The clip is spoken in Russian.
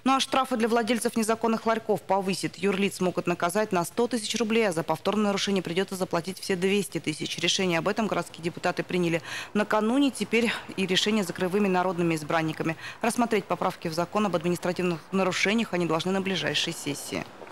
Ну а штрафы для владельцев незаконных ларьков повысит. Юрлиц могут наказать на 100 тысяч рублей, а за повторное нарушение придется заплатить все 200 тысяч. Решение об этом городские депутаты приняли накануне. Теперь и решение за краевыми народными избранниками. Рассмотреть поправки в закон об административных нарушениях они должны на ближайшей сессии.